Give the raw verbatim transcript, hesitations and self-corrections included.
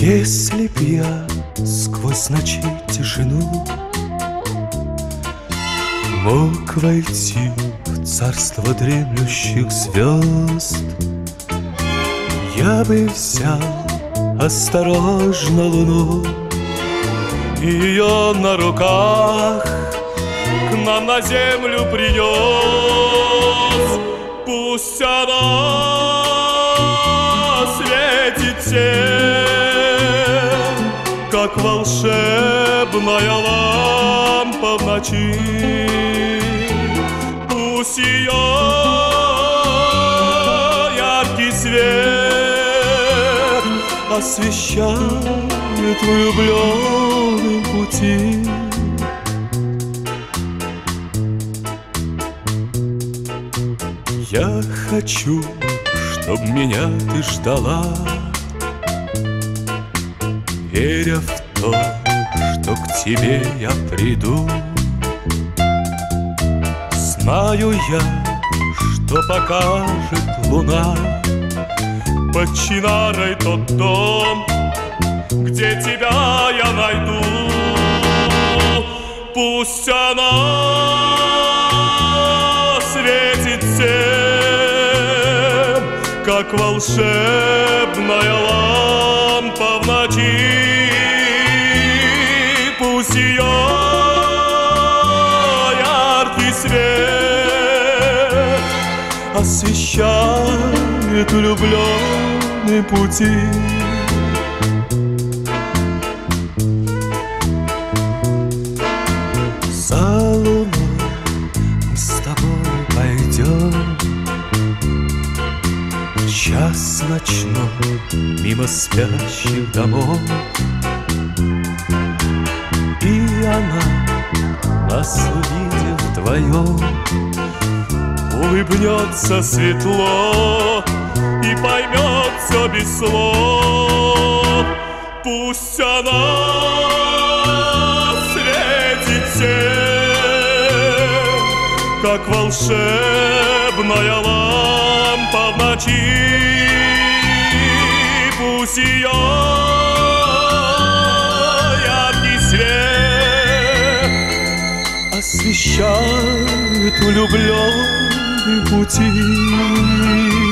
Если б я сквозь ночи тишину мог войти в царство дремлющих звезд, я бы взял осторожно луну и ее на руках к нам на землю принес. Пусть она светит всем, как волшебная лампа в ночи. Пусть ее яркий свет освещает влюбленным пути. Я хочу, чтоб меня ты ждала, веря в то, что к тебе я приду. Знаю я, что покажет луна под Чинарой тот дом, где тебя я найду. Пусть она светит всем, как волшебная лампа в ночи. Пусть ее яркий свет освещает влюбленные пути. За луной мы с тобой пойдем в час ночной мимо спящих домов, и она, нас увидев вдвоем, улыбнется светло и поймет все без слов. Пусть она светит всем, как волшебная лампа в ночи. Пусть ее яркий свет освещает влюбленные пути.